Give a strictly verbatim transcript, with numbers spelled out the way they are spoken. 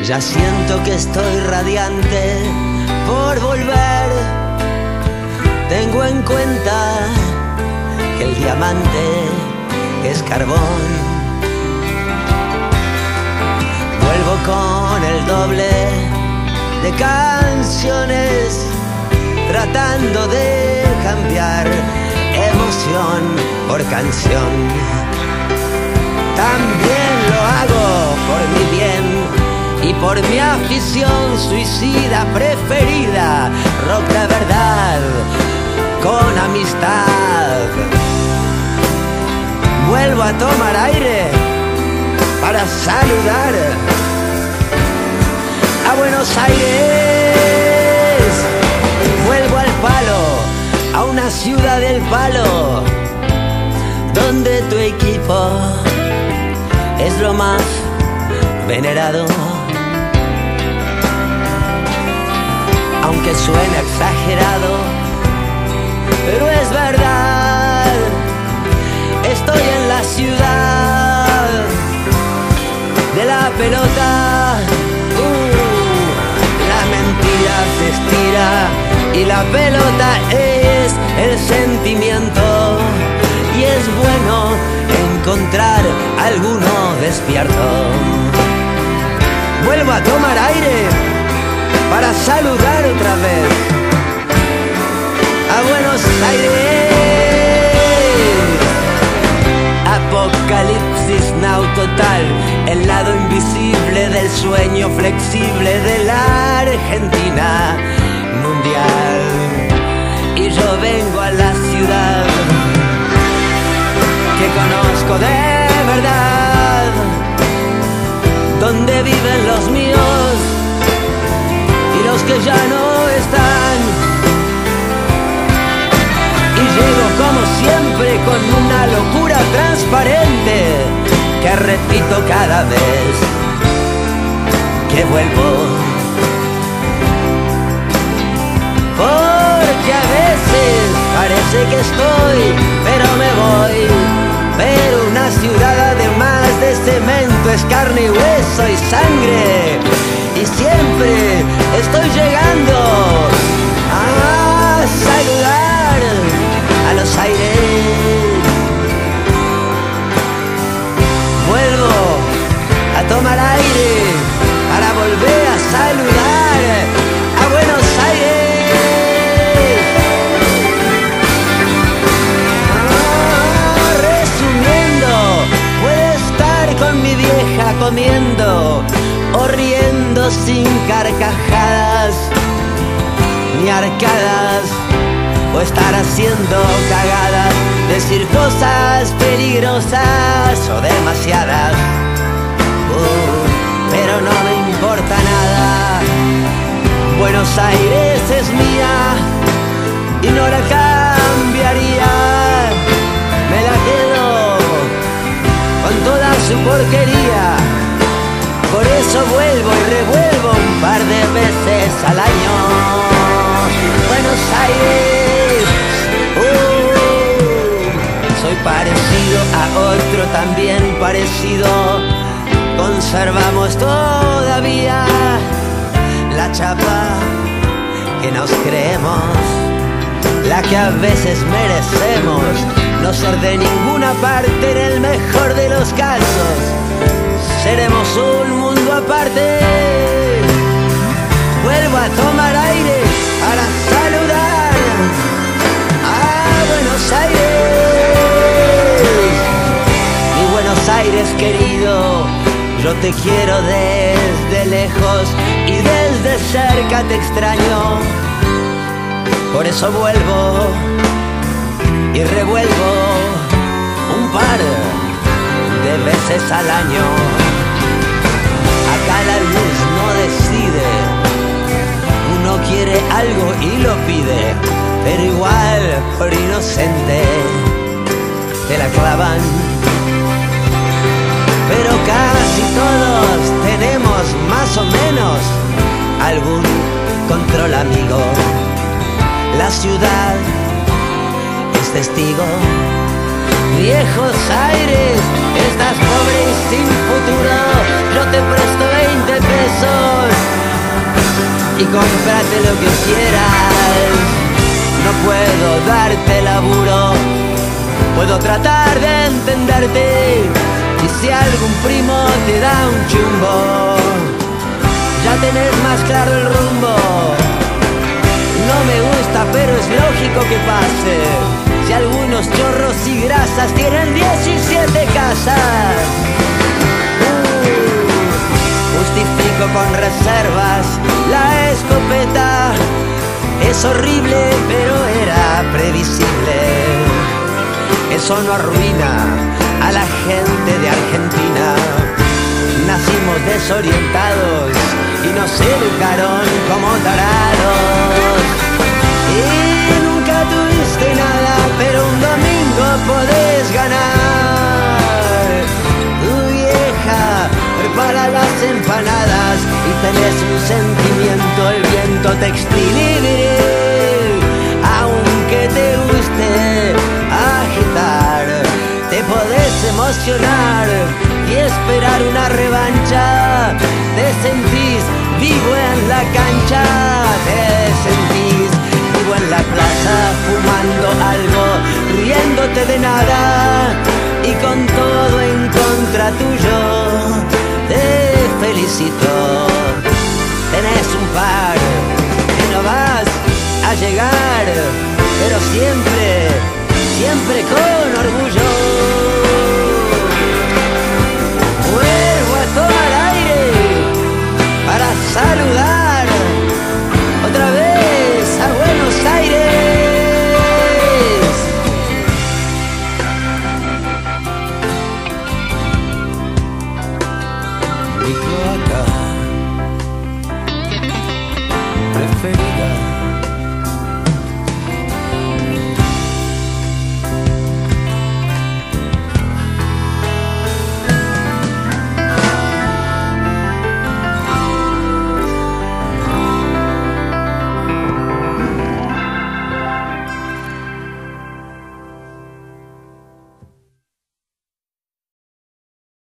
Ya siento que estoy radiante por volver. Tengo en cuenta que el diamante es carbón. Vuelvo con el doble de canciones, tratando de cambiar emoción por canción. También lo hago por mi bien y por mi afición suicida preferida, rock de verdad con amistad. Vuelvo a tomar aire para saludar a Buenos Aires. Vuelvo al palo, a una ciudad del palo, donde tu equipo es lo más venerado. Aunque suene exagerado, pero es verdad, estoy en la ciudad de la pelota. Uh, la mentira se estira y la pelota es el sentimiento, y es bueno encontrar alguno despierto. Vuelvo a tomar aire para saludar otra vez a Buenos Aires. Apocalipsis now total, el lado invisible del sueño flexible de la Argentina mundial. Y yo vengo a la ciudad que conozco de verdad, donde viven los míos y los que ya no están. Y llego como siempre con una locura transparente que repito cada vez que vuelvo. Porque a veces parece que estoy, pero me voy. Pero una ciudad además de cemento es carne y hueso y sangre, y siempre estoy llegando a saludar a los aires. Vuelvo a tomar aire para volver a saludar a Buenos Aires. Con mi vieja comiendo o riendo sin carcajadas ni arcadas, o estar haciendo cagadas, decir cosas peligrosas o demasiadas. Uh, pero no me importa nada. Buenos Aires es mía y no la cambiaría. Me la quedo con toda su porquería. Por eso vuelvo y revuelvo un par de veces al año. Buenos Aires, uh, soy parecido a otro también parecido. Conservamos todavía la chapa que nos creemos, la que a veces merecemos. No ser de ninguna parte en el mejor de los casos. Seremos un mundo aparte. Vuelvo a tomar aire para saludar a Buenos Aires. Mi Buenos Aires querido, yo te quiero desde lejos y desde cerca te extraño. Por eso vuelvo y revuelvo un par de veces al año. Acá la luz no decide, uno quiere algo y lo pide, pero igual por inocente te la clavan. Pero casi todos tenemos más o menos algún control, amigo. La ciudad es testigo. Viejos Aires, estás pobre y sin futuro. Yo te presto veinte pesos y cómprate lo que quieras. No puedo darte laburo, puedo tratar de entenderte. Y si algún primo te da un chumbo, ya tenés más claro el rumbo. No me gusta, pero es lógico que pase. Si algunos chorros y grasas tienen diecisiete casas. Uh, justifico con reservas la escopeta. Es horrible, pero era previsible. Eso no arruina a la gente de Argentina. Nacimos desorientados y nos educaron como tarados. Y nunca tuviste nada, pero un domingo podés ganar. Tu vieja prepara las empanadas y tenés un sentimiento, el viento textil y viril. Aunque te guste agitar, te podés emocionar y esperar una revancha. Te sentís vivo en la cancha, te sentís vivo en la plaza, fumando algo, riéndote de nada y con todo en contra tuyo. Te felicito, tenés un par que no vas a llegar, pero siempre, siempre con orgullo.